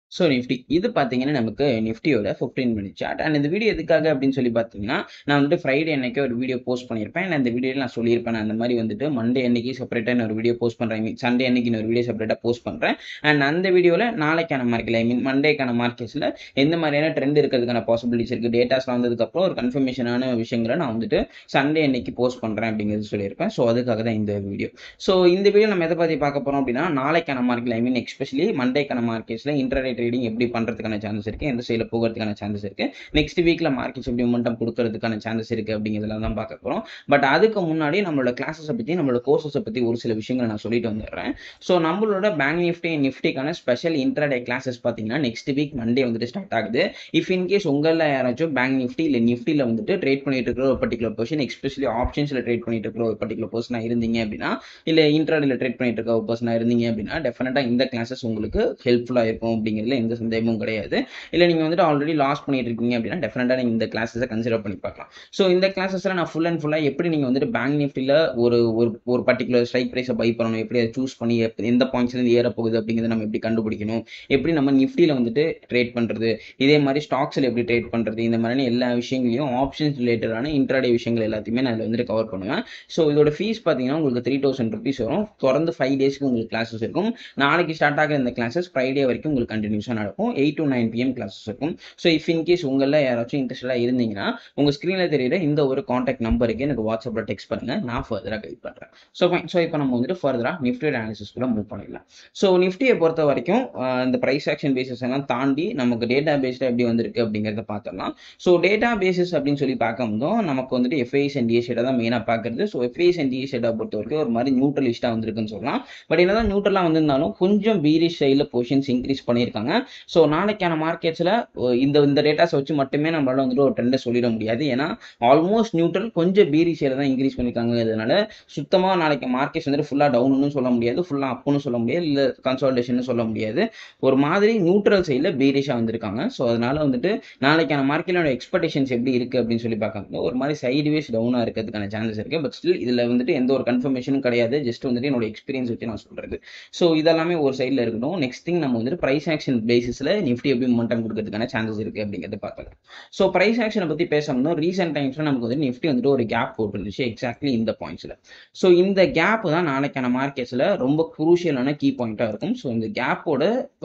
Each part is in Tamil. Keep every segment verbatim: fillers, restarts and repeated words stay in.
ஸோ நிஃப்டி இது பார்த்தீங்கன்னா நமக்கு நிஃப்டியோட ஃபிஃப்டீன் மினிட் சார்ட். அண்ட் இந்த வீடியோ எதுக்காக அப்படின்னு சொல்லி பார்த்தீங்கன்னா, நான் வந்துட்டு ஃப்ரைடே அன்னைக்கு ஒரு வீடியோ போஸ்ட் பண்ணியிருப்பேன். அண்ட் அந்த வீடியோவில் நான் சொல்லியிருப்பேன், நான் அந்த மாதிரி வந்துட்டு மண்டே அன்னைக்கு செப்பரேட்டாக ஒரு வீடியோ போஸ்ட் பண்ணுறேன், ஐ மீன் சண்டே அன்னைக்கு ஒரு வீடியோ செப்பரேட்டாக போஸ்ட் பண்ணுறேன். அண்ட் அந்த வீடியோவில் நாளைக்கான மார்க்கெட், ஐ மீன் மண்டேக்கான மார்க்கெட்ஸில் எந்த மாதிரியான ட்ரெண்ட் இருக்கிறதுக்கான பாசிபிலிட்டிஸ் இருக்குது, டேட்டாஸ் வந்ததுக்கப்புறம் ஒரு கன்ஃபர்மேஷனான விஷயங்களை நான் வந்துட்டு சண்டே அன்னைக்கு போஸ்ட் பண்ணுறேன் அப்படிங்கிறது சொல்லியிருப்பேன். ஸோ அதுக்காக தான் இந்த வீடியோ. ஸோ இந்த வீடியோ நம்ம எதை பற்றி பார்க்க போகிறோம் அப்படின்னா, நாளைக்கான மார்க்கெட், ஐ மீன் எஸ்பெஷலி மண்டேக்கான மார்க்கெட்ஸில் இன்ட்ராடே ட்ரேடிங் எப்படி பண்ணுறதுக்கான சான்சஸ் இருக்கு, எந்த சைடில் போகிறதுக்கான சான்சஸ் இருக்கு, நெக்ஸ்ட் வீக்ல மார்க்கெட்ஸ் எப்படி மொமெண்டம் கொடுக்கறதுக்கான சான்சஸ் இருக்கு அப்படிங்கிறதுல தான் பார்க்க போறோம். பட் அதுக்கு முன்னாடி நம்மளோட கிளாஸஸை பத்தி, நம்மளோட கோர்சஸை பத்தி ஒரு சில விஷயங்களை நான் சொல்லிட்டு வந்துடுறேன். ஸோ நம்மளோட பேங்க் நிஃப்டி நிஃப்டிக்கான ஸ்பெஷல் இன்ட்ராடே கிளாஸஸ் பார்த்தீங்கன்னா நெக்ஸ்ட் வீக் மண்டே வந்துட்டு ஸ்டார்ட் ஆகுது. இஃப் இன்கேஸ் உங்களில் யாராச்சும் பேங்க் நிஃப்டி இல்லை நிஃப்டியில் வந்துட்டு ட்ரேட் பண்ணிட்டு இருக்கிற ஒரு பர்டிகுலர் பர்சன், எஸ்பெஷலி ஆப்ஷன்ஸ்ல ட்ரேட் பண்ணிட்டு இருக்கிற ஒரு பர்டிகுலர் பர்சனா இருந்தீங்க அப்படின்னா, இல்லை இன்ட்ராடேல ட்ரேட் பண்ணிட்டு இருக்க ஒரு பர்சனா இருந்தீங்க அப்படின்னா, டெஃபினட்டா இந்த கிளாஸஸ் உங்களுக்கு ஹெல்ப்ஃபுல்லா இருக்கும் அப்படிங்கிறதுல எந்த சந்தேகமும் கிடையாது. இல்லை நீங்கள் வந்துட்டு ஆல்ரெடி லாஸ் பண்ணிட்டு இருக்கீங்க அப்படின்னா டெஃபினட்டாக நீங்கள் இந்த கிளாஸஸை கன்சிடர் பண்ணி பார்க்கலாம். ஸோ இந்த கிளாஸஸில் நான் ஃபுல் அண்ட் ஃபுல்லாக எப்படி நீங்கள் வந்துட்டு பேங்க் நிஃப்டியில் ஒரு ஒரு பர்டிகுலர் ஸ்ட்ரைக் ப்ரைஸை பை பண்ணணும், எப்படி அதை சூஸ் பண்ணி எந்த பாயிண்ட்ஸ்லேருந்து ஏற போகுது அப்படிங்கிறத நம்ம எப்படி கண்டுபிடிக்கணும், எப்படி நம்ம நிஃப்டியில் வந்துட்டு ட்ரேட் பண்ணுறது, இதே மாதிரி ஸ்டாக்ஸில் எப்படி ட்ரேட் பண்ணுறது, இந்த மாதிரியான எல்லா விஷயங்களையும் ஆப்ஷன்ஸ் ரிலேட்டடான இன்ட்ராடே விஷயங்கள் எல்லாத்தையுமே நான் இதில் வந்துட்டு கவர் பண்ணுவேன். ஸோ இதோட ஃபீஸ் பார்த்தீங்கன்னா உங்களுக்கு த்ரீ தௌசண்ட் ருபீஸ் வரும். தொடர்ந்து ஃபைவ் டேஸ்க்கு உங்களுக்கு கிளாஸஸ் இருக்கும். நாளைக்கு ஸ்டார்ட் ஆகிற இந்த கிளாஸஸ் ஃப்ரைடே வரைக்கும் உங்களுக்கு கண்டினியூஸாக நடக்கும். Eight to nine PM classes இருக்கும். ஸோ இஃப் இன்கேஸ் உங்களில் யாராச்சும் இன்ட்ரெஸ்டாக இருந்தீங்கன்னா உங்கள் ஸ்க்ரீனில் தெரியுற இந்த ஒரு காண்டாக்ட் நம்பருக்கு எனக்கு வாட்ஸ்அப்பில் டெக்ஸ்ட் பண்ணுங்கள், நான் ஃபர்தராக கைட் பண்ணுறேன். So fine. ஸோ இப்போ நம்ம வந்துட்டு ஃபர்தராக நிஃப்டியோட அனாலிசிஸ் கூட மூவ் பண்ணிடலாம். ஸோ நிஃப்டியை பொறுத்த வரைக்கும் இந்த ப்ரைஸ் ஆக்ஷன் பேசிஸ் எல்லாம் தாண்டி நமக்கு டேட்டா பேஸ்டாக எப்படி வந்திருக்கு அப்படிங்கிறத பார்த்துடலாம். ஸோ டேட்டா பேசிஸ் அப்படின்னு சொல்லி பார்க்கும்போதும் நமக்கு வந்துட்டு எஃப்ஐஎஸ் அண்ட் டிஎஸ் தான் மெயினாக பார்க்குறது. ஸோ எஃப்ஐஎஸ் அண்ட் டிஎஸ் பொறுத்த வரைக்கும் ஒரு மாதிரி நியூட்ரலிஸ்டாக வந்திருக்குன்னு சொல்லலாம். பட் என்னதான் நியூட்ரலாக வந்திருந்தாலும் கொஞ்சம் பீரிஷ் சைடில் பொசிஷன்ஸ் இன்க்ரீஸ் பண்ணியிருக்காங்க. ஸோ நாளைக்கான மார்க்கெட்ஸில் இந்த இந்த டேட்டாஸ் வச்சு மட்டுமே நம்மளால வந்துட்டு ஒரு ட்ரெண்டை சொல்லிட முடியாது. ஏன்னா ஆல்மோஸ்ட் நியூட்ரல் கொஞ்சம் பீரிஷியில் தான் இன்க்ரீஸ் பண்ணியிருக்காங்க. இதனால சுத்தமாக நாளைக்கு மார்க்கெட்ஸ் வந்துட்டு ஃபுல்லாக டவுன்னு சொல்ல முடியாது, ஃபுல்லாக அப்புன்னு சொல்ல முடியாது, இல்லை கன்சால்டேஷன் சொல்ல முடியாது. ஒரு மாதிரி நியூட்ரல் சைடில் பீரிஷாக வந்திருக்காங்க. ஸோ அதனால வந்துட்டு நாளைக்கான மார்க்கெட்டோட எக்ஸ்பெக்டேஷன்ஸ் எப்படி இருக்குது அப்படின்னு சொல்லி பார்க்கும்போது ஒரு மாதிரி சைட்வேஸ் டவுனாக இருக்கிறதுக்கான சான்சஸ் இருக்குது. பட் ஸ்டில் இதில் வந்துட்டு எந்த ஒரு கன்ஃபர்மேஷனும் கிடையாது. ஜஸ்ட் வந்துட்டு என்னோட எக்ஸ்பீரியன்ஸ் வச்சு நான் சொல்கிறது. ஸோ இதெல்லாமே ஒரு சைடில் இருக்கட்டும். நெக்ஸ்ட் திங் நம்ம வந்துட்டு ப்ரைஸ் ஆக்ஷன் பேசிஸில் நிஃப்டி எப்படி மொமெண்டம் கொடுக்கறதுக்கான சான்சஸ் இருக்குது அப்படிங்கிறத பார்க்கலாம். ஸோ ப்ரைஸ் ஆக்ஷனை பற்றி பேசணும். ரீசெண்ட் டைம்ஸில் நமக்கு வந்து நிஃப்டி வந்துட்டு ஒரு கேப் போட்டுருந்துச்சு எக்ஸாக்ட்லி இந்த பாயிண்ட்ஸில். ஸோ இந்த கேப் தான் நாளைக்கான மார்க்கெட்ஸில் ரொம்ப குரூஷியலான கீ பாயிண்ட்டாக இருக்கும். ஸோ இந்த கேப்போட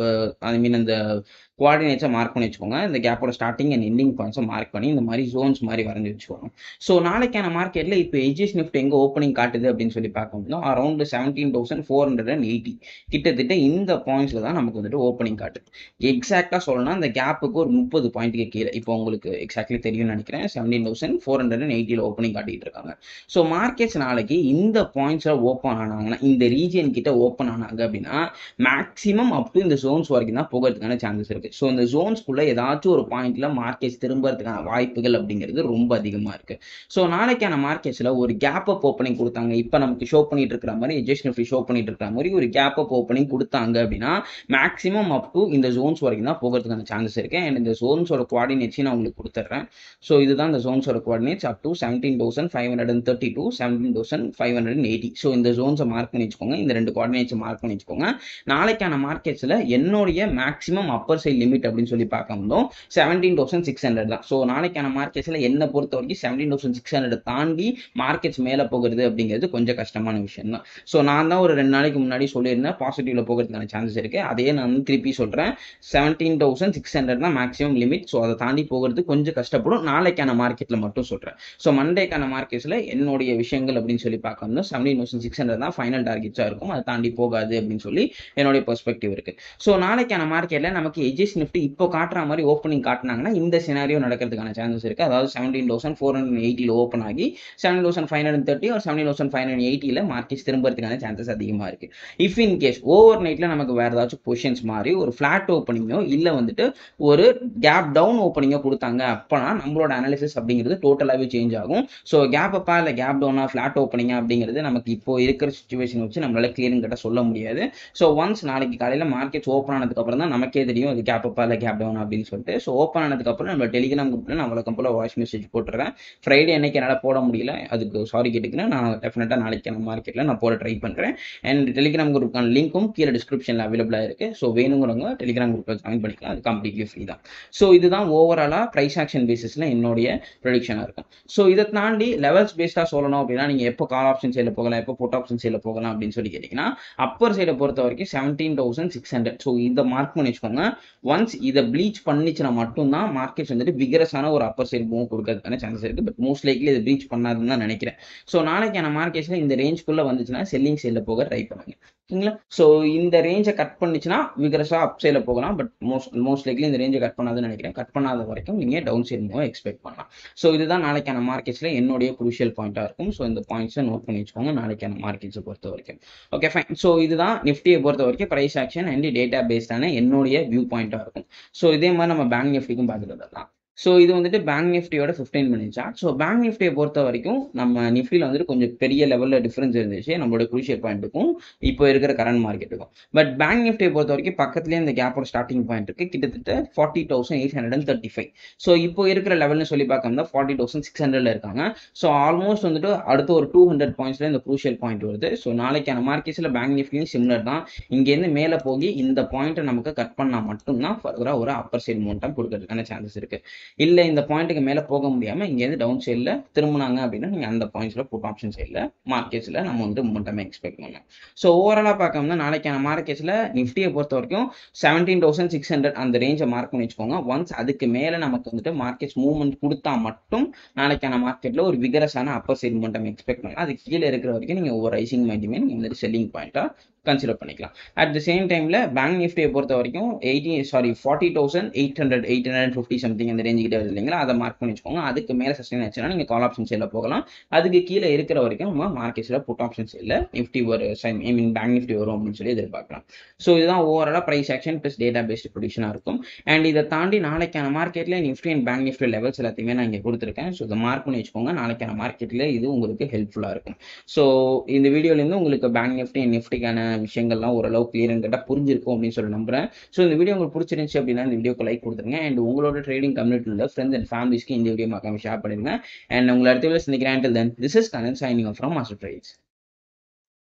ஐ மீன் அந்த கோஆர்டினேட்ஸை மார்க் பண்ணி வச்சுக்கோங்க. இந்த கேப்போட ஸ்டார்டிங் அண்ட் எண்டிங் பாயிண்ட்ஸை மார்க் பண்ணி இந்த மாதிரி ஜோன்ஸ் மாதிரி வரைஞ்சி வச்சுக்கோங்க. ஸோ நாளைக்கான மார்க்கெட்டில் இப்போ எஜ்எஸ் நிஃப்டி எங்கே ஓப்பனிங் காட்டுது அப்படின்னு சொல்லி பார்க்கும்போது around seventeen thousand four hundred and eighty கிட்டத்தட்ட இந்த பாயிண்ட்ஸில் தான் நமக்கு வந்துட்டு ஓப்பனிங் காட்டுது. எக்ஸாக்டாக சொல்லணும்னா அந்த கேப்புக்கு ஒரு முப்பது பாயிண்ட்டுக்கு கீழே இப்போ உங்களுக்கு எக்ஸாக்ட்லி தெரியும்னு நினைக்கிறேன். Seventeen thousand four hundred and எயிட்டியில் ஓப்பனிங் காட்டிட்டு இருக்காங்க. ஸோ மார்க்கெட்ஸ் நாளைக்கு இந்த பாயிண்ட்ஸில் ஓப்பன் ஆனாங்கன்னா, இந்த ரீஜியன் கிட்ட ஓப்பன் ஆனாங்க அப்படின்னா மேக்ஸிமம் அப் டு இந்த ஜோன்ஸ் வரைக்கும் தான் போகிறதுக்கான சான்சஸ் இருக்கு. ஸோ இந்த ஜோன்ஸ்குள்ள ஏதாச்சும் ஒரு பாயிண்ட்ல மார்க்கெட்ஸ் திரும்பறதுக்கான வாய்ப்புகள் அப்படிங்கிறது ரொம்ப அதிகமாக இருக்கு. ஸோ நாளைக்கான மார்க்கெட்ஸில் ஒரு கேப் அப் ஓப்பனிங் கொடுத்தாங்க. இப்போ நமக்கு ஷோ பண்ணிட்டு இருக்கிற மாதிரி எஜ்எஸ் நிஃப்டி ஷோ பண்ணிட்டு இருக்கிற மாதிரி ஒரு கேப் அப் ஓப்பனிங் கொடுத்தாங்க அப்படின்னா மேக்ஸிமம் அப் டு இந்த ஜோன்ஸ் வரைக்கும் தான் போகிறதுக்கான சான்சஸ் இருக்கு. அண்ட் இந்த ஜோன்ஸோட கோஆர்டினேட்ஸ் நான் உங்களுக்கு கொடுத்துட்றேன். ஸோ இதுதான் இந்த ஜோன்ஸோட coordinates up to seventeen thousand five hundred and thirty to seventeen thousand five hundred and eighty. So இந்த ஜோன்ஸை மார்க் பண்ணி வச்சுக்கோங்க. இந்த ரெண்டு கோஆர்டினேட்ஸை மார்க் பண்ணி வச்சுக்கோங்க. நாளைக்கான மார்க்கெட்ஸில் என்னுடைய மேக்ஸிமம் அப்பர் சைட் லிமிட் அப்படின்னு சொல்லி பார்க்கும்போது செவன்டீன் தௌசண்ட் சிக்ஸ் ஹண்ட்ரட் தான். ஸோ நாளைக்கான மார்க்கெட்ஸில் என்ன பொறுத்த வரைக்கும் செவன்டீன் தௌசண்ட் சிக்ஸ் ஹண்ட்ரட் தாண்டி மார்க்கெட்ஸ் மேலே போகிறது அப்படிங்கிறது கொஞ்சம் கஷ்டமான விஷயம் தான். ஸோ நான் தான் ஒரு ரெண்டு நாளைக்கு முன்னாடி சொல்லியிருந்தேன் பாசிட்டிவ்ல போகிறதுக்கான சான்சஸ் இருக்கு. அதே நான் வந்து திருப்பி சொல்றேன், செவன்டீன் தௌசண்ட் சிக்ஸ் ஹண்ட்ரட் தான் மேக்ஸிமம் லிமிட். ஸோ அதை தாண்டி போகிறது கொஞ்சம் கஷ்டப்படும். நாளைக்கான மார்க்கெட்ல மட்டும் சொல்றேன். ஸோ மண்டேக்கான மார்க்கெட்ஸ்ல என்னுடைய விஷயங்கள் அப்படின்னு சொல்லி பார்க்கணும் செவன்டீன் தௌசண்ட் சிக்ஸ் ஹண்ட்ரட் தான் ஃபைனல் டார்கெட்ஸா இருக்கும். அதை தாண்டி போகாது அப்படின்னு சொல்லி என்னுடைய பெர்ஸ்பெக்டிவ் இருக்கு. ஸோ நாளைக்கான மார்க்கெட்ல நமக்கு எஜ்எஸ் நிஃப்டி இப்போ காட்டுற மாதிரி ஓப்பனிங் காட்டினாங்கன்னா இந்த சினாரியோ நடக்கிறதுக்கான சான்சஸ் இருக்கு. அதாவது செவன்டீன் தௌசண்ட் ஃபோர் ஹண்ட்ரட் எயிட்டில ஓப்பன் ஆகி seventeen thousand five hundred thirty ஒரு செவன்டீன் தௌசண்ட் ஃபைவ் ஹண்ட்ரட் எயிட்டில மார்க்கெட்ஸ் திரும்பறதுக்கான சான்சஸ் அதிகமா இருக்கு. இஃப் இன் கேஸ் ஓவர் நைட்ல நமக்கு வேற ஏதாச்சும் பொசிஷன்ஸ் மாதிரி ஒரு ஃபிளாட் ஓப்பனிங்கோ இல்ல வந்துட்டு ஒரு கேப் டவுன் ஓப்பனிங்கோ கொடுத்தாங்க அப்பனா நம்மளோட அனாலிசிஸ் அப்படிங்கிறது டோட்டலாவே சேஞ்ச் ஆகும். ஸோ கேப் அப்பா இல்லை கேப் டவுனா ஃபிளாட் ஓப்பனிங்கா அப்படிங்கிறது நமக்கு இப்போ இருக்கிற சிச்சுவேஷன் வச்சு நம்மளால கிளியரிங் கிட்ட சொல்ல முடியாது. ஸோ ஒன்ஸ் நாளைக்கு காலையில் மார்க்கெட்ஸ் ஓப்பன் ஆனதுக்கு அப்புறம் தான் நமக்கே தெரியும் அது கேப் அப்பா இல்லை கேப் டவுன் அப்படின்னு சொல்லிட்டு. ஸோ ஓப்பன் ஆனதுக்கு அப்புறம் நம்ம டெலிகிராம் குரூப்ல நான் வழக்கம் போல வாய்ஸ் மெசேஜ் போட்டுறேன். ஃப்ரைடே அன்னைக்கு என்னால் போட முடியல, அதுக்கு சாரி கேட்டுக்கிறேன். நான் டெஃபினட்டா நாளைக்கு மார்க்கெட்ல நான் போட ட்ரை பண்றேன். அண்ட் டெலிகிராம் குரூப்க்கான லிங்க்கும் கீழே டிஸ்கிரிப்ஷன்ல அவைலபிளா இருக்கு. ஸோ வேணுங்கிறவங்க டெலிகிராம் குரூப்ல ஜாயின் பண்ணிக்கலாம். அது கம்ப்ளீட்லி ஃப்ரீ தான். ஸோ இதுதான் ஓவராலாக ப்ரைஸ் ஆக்ஷன் பேசிஸில் என்னுடைய ப்ரொடிக்ஷனாக இருக்கும். ஸோ இதை தாண்டி லெவல்ஸ் பேஸ்டாக சொல்லணும் அப்படின்னா நீங்கள் எப்போ கால் ஆப்ஷன் சைடில் போகலாம், எப்போ புட் ஆப்ஷன் சைடில் போகலாம் அப்படின்னு சொல்லி கேட்டிங்கன்னா அப்பர் சைடை பொறுத்த வரைக்கும் seventeen thousand six hundred so இதை மார்க் பண்ணி வச்சுக்கோங்க. ஒன்ஸ் இதை ப்ளீச் பண்ணிச்சுன்னா மட்டும்தான் மார்க்கெட்ஸ் வந்துட்டு விகரஸான ஒரு அப்பர் சைடு மூவ் கொடுக்கறதுக்கான சான்சஸ் இருக்குது. பட் மோஸ்ட் லைக்லி இதை ப்ளீச் பண்ணாதுன்னு தான் நினைக்கிறேன். ஸோ நாளைக்கான மார்க்கெட்ஸில் இந்த ரேஞ்சுக்குள்ளே வந்துச்சுன்னா செல்லிங் சைடில் போக ட்ரை பண்ணுங்க. ஓகேங்களா? ஸோ இந்த ரேஞ்சை கட் பண்ணிச்சுன்னா விகரஸாக அப் சைடில் போகலாம். பட் மோஸ்ட் மோஸ்ட் லைக்லி இந்த ரேஞ்சை கட் பண்ணாதுன்னு நினைக்கிறேன். கட் பண்ணாத வரைக்கும் நீங்கள் டவுன் சைட் மூவ் எக்ஸ்பெக்ட் பண்ணலாம். ஸோ இதுதான் நாளைக்கான மார்க்கெட்ஸில் என்னுடைய குரூஷியல் பாயிண்டாக இருக்கும். ஸோ இந்த பாயிண்ட்ஸை நோட் பண்ணி வச்சுக்கோங்க நாளைக்கான மார்க்கெட்ஸை பொறுத்த வரைக்கும். Okay fine. ஸோ இதுதான் நிஃப்டியை பொறுத்த வரைக்கும் ப்ரைஸ் ஆக்ஷன் அண்ட் டேட்டா பேஸ்டான என்னுடைய வியூ பாயிண்டாக இருக்கும். ஸோ இதே மாதிரி நம்ம பேங்க் நிஃப்டிக்கும் பார்த்துட்டு வரலாம். ஸோ இது வந்துட்டு பேங்க் நிஃப்டியோட fifteen minute chart. So bank நிஃப்டியை பொறுத்த வரைக்கும் நம்ம நிஃப்டியில் வந்துட்டு கொஞ்சம் பெரிய லெவலில் டிஃபரன்ஸ் இருந்துச்சு நம்மளோட குரூஷியல் பாயிண்ட்டுக்கும் இப்போ இருக்கிற கரண்ட் மார்க்கெட்டுக்கும். பட் பேங்க் நிஃப்டியை பொறுத்த வரைக்கும் பக்கத்துலேயே இந்த கேப்போட ஸ்டார்டிங் பாயிண்ட் இருக்கு கிட்டத்தட்ட forty thousand eight hundred and thirty five so இப்போ இருக்கிற லெவல்னு சொல்லி பார்க்கணும் ஃபார்ட்டி தௌசண்ட் சிக்ஸ் ஹண்ட்ரட்ல இருக்காங்க. ஸோ ஆல்மோஸ்ட் வந்துட்டு அடுத்த ஒரு டூ ஹண்ட்ரட் பாயிண்ட்ஸ்ல இந்த குரூஷியல் பாயிண்ட் வருது. ஸோ நாளைக்கான மார்க்கெட்ஸில் பேங்க் நிஃப்டியும் சிமிலர் தான். இங்கேருந்து மேலே போய் இந்த பாயிண்ட்டை நமக்கு கட் பண்ணால் மட்டும்தான் ஃபர்தராக ஒரு அப்பர் சைட் மோமெண்டம் கொடுக்கறதுக்கான சான்சஸ் இருக்கு. இல்லை இந்த பாயிண்ட் மேல போக முடியாம இங்க டவுன் சைட்ல திரும்பினாங்க அப்படின்னா நீங்க அந்த பாயிண்ட்ஸ்ல புட் ஆப்ஷன் சைட்ல மார்க்கெட்ஸ்ல நம்ம வந்து மொமெண்டம் எக்ஸ்பெக்ட் பண்ணலாம். ஸோ ஓவராலா பார்க்கணும்னா நாளைக்கான மார்க்கெட்ஸ்ல நிஃப்டியை பொறுத்த வரைக்கும் செவன்டீன் தௌசண்ட் சிக்ஸ் ஹண்ட்ரட் அந்த ரேஞ்சை மார்க் பண்ணி வச்சுக்கோங்க. ஒன்ஸ் அதுக்கு மேல நமக்கு வந்துட்டு மார்க்கெட்ஸ் மூவ்மெண்ட் கொடுத்தா மட்டும் நாளைக்கான மார்க்கெட்ல ஒரு விகரஸான அப்பர் சைட் மொமெண்டம் எக்ஸ்பெக்ட் பண்ணலாம். அது கீழே இருக்கிற வரைக்கும் நீங்க ஒரு ரைசிங் மைண்டுமே நீங்க வந்துட்டு செல்லிங் பாயிண்டா கன்சிடர் பண்ணிக்கலாம். அட் த சேம் டைம்ல பேங்க் நிஃப்டியை பொறுத்த வரைக்கும் eighty sorry forty thousand eight hundred eight hundred fifty something அந்த ரேஞ்சுக்கிட்டே வருது இல்லைங்களா, அதை மார்க் பண்ணி வச்சுக்கோங்க. அதுக்கு மேலே சஸ்டைன் ஆச்சுன்னா நீங்கள் கால் ஆப்ஷன் சைடில் போகலாம். அதுக்கு கீழே இருக்கிற வரைக்கும் நம்ம மார்க்கெட்ஸில் புட் ஆப்ஷன் சைடில் நிஃப்டி ஒரு ஐ மீன் பேங்க் நிஃப்டி வரும் அப்படின்னு சொல்லி எதிர்பார்க்கலாம். ஸோ இதுதான் ஓவராலாக price action plus data based ப்ரொடிக்ஷனாக இருக்கும். அண்ட் இதை தாண்டி நாளைக்கான மார்க்கெட்டில் Nifty and bank Nifty levels எல்லாத்தையுமே நான் இங்கே கொடுத்துருக்கேன். ஸோ இதை மார்க் பண்ணி வச்சுக்கோங்க. நாளைக்கான மார்க்கெட்டில் இது உங்களுக்கு ஹெல்ப்ஃபுல்லாக இருக்கும். ஸோ இந்த வீடியோலேருந்து உங்களுக்கு பேங்க் நிஃப்டி அண்ட் நிஃப்டிக்கான விஷயங்கள்லாம் ஒரு அளவு கிளியர் அண்ட் கரெக்டாக புரிஞ்சிருக்கும் அப்படின்னு சொல்லி நம்புறேன். ஸோ இந்த வீடியோ உங்களுக்கு பிடிச்சிருந்துச்சு அப்படின்னா இந்த வீடியோக்கு லைக் கொடுத்துருங்க. அண்ட் உங்களோட ட்ரேடிங் கம்யூனிட்டியில் ஃப்ரெண்ட்ஸ் அண்ட் ஃபேமிலிஸ்க்கு இந்த வீடியோ மறக்காம ஷேர் பண்ணிருங்க. அண்ட் உங்களை அடுத்த வீடியோ சந்திக்கிறேன். Until then, this is Kanan signing off from Master Trades.